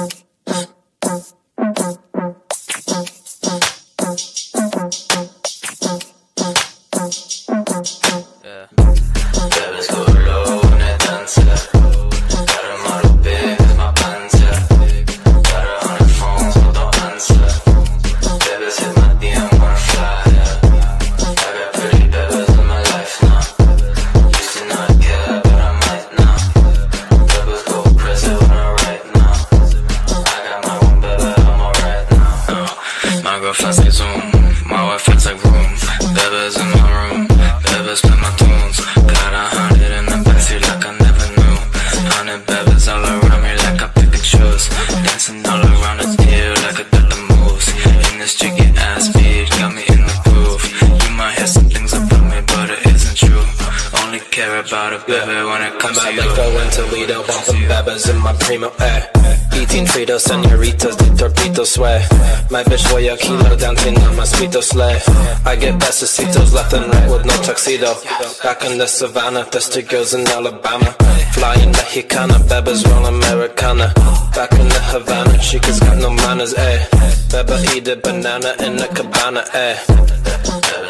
Senoritas de torpito sway. My bitch weigh a kilo, dancing on my speedo sleigh. I get besecitos left and right with no tuxedo. Back in the savannah, thirsty girls in Alabama. Flying Mexicana, bebas roll Americana. Back in the Havana, chicas got no manners, eh. Beba eat a banana in the cabana, eh.